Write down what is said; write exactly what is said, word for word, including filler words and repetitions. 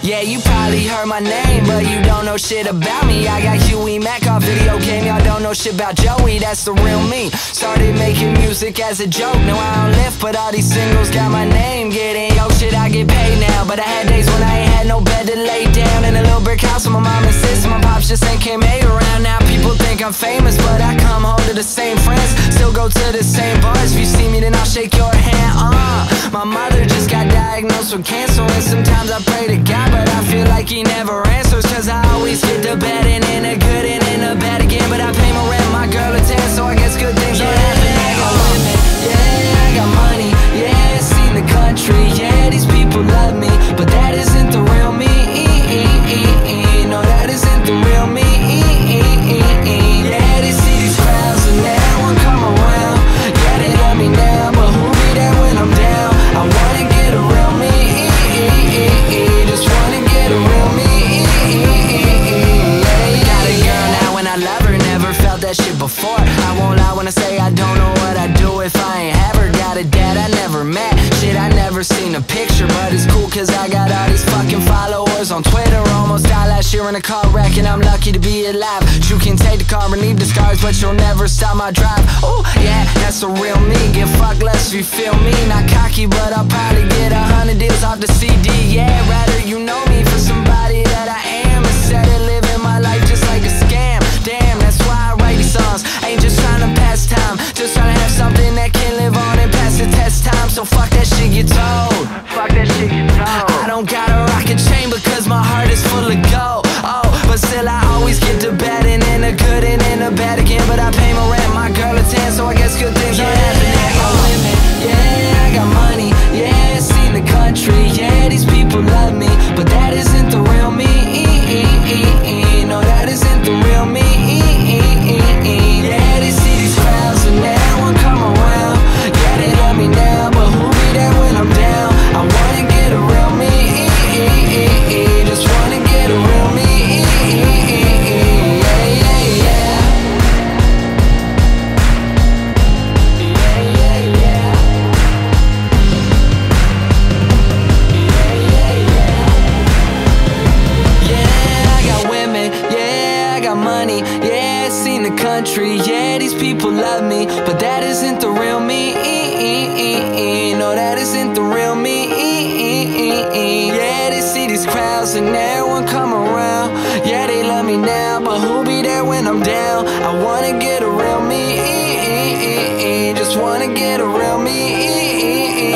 Yeah, you probably heard my name, but you don't know shit about me. I got Huey Mack off video game, y'all don't know shit about Joey, that's the real me. Started making music as a joke, no I don't lift, but all these singles got my name. Getting yo shit, I get paid now, but I had days when I ain't had no bed to lay down. In a little brick house with my mom and sis, my pops just ain't came hey around. Now people think I'm famous, but I come home to the same friends, still go to the same bars. If you see me then I'll shake your hand, uh My mother just got diagnosed with cancer, and sometimes I pray to God, but I feel like he never answers. Cause I always get to bed and in a good and in a bad again. But I pay my rent, my girl a tan, so I guess good things don't happen. I got women, yeah, I got money, yeah, seen the country, yeah, these people love me, but that isn't the real me. No, that isn't the real me. Yeah, they see these crowds and they won't come around. Yeah, they love me now, but who'll be there when I'm down? I wanna get a real me, just wanna get a real me. Yeah, got a girl now and I love her, never felt that shit before. I won't lie when I say I don't know what I'd do if I ain't have her. Got a dad I never met, shit I never seen a picture, but it's cool cause I got all these fucking followers on Twitter. Almost died last year in a car wreck and I'm lucky to be alive. You can take the car and leave the scars, but you'll never stop my drive. Oh yeah, that's the real me. Give fuck less if you feel me. Not cocky, but I'll probably get a hundred deals off the C D. Yeah, rather you know me for somebody that I am, instead of living my life just like a scam. Damn, that's why I write these songs. Ain't just trying to pass time, just trying to have something that can live on and pass the test time. So fuck that shit get told. Fuck that shit get told. I don't got a rocket chain because my heart is full of gold. Oh, but still I always get to bed and in a good and in a bad again. But I pay my rent, my girl a tan, so I guess good things are happening. I got women, yeah, I got money, yeah, seen the country, yeah, these people love me, but that isn't the real me. No, that isn't the real me. Yeah, they see these crowds and they won't come around. Yeah, they love me now, but who'll be there when I'm down? I wanna get a real me, just wanna get a real me. Yeah, yeah, yeah. Yeah, yeah, yeah. Yeah, yeah, yeah. Yeah, I got women, yeah, I got money, yeah, seen the country, yeah, these people love me, but that isn't the real me. No, that isn't the real me. Yeah, they see these crowds and everyone come around. Yeah, they love me now, but who'll be there when I'm down? I wanna get a real me, just wanna get a real me.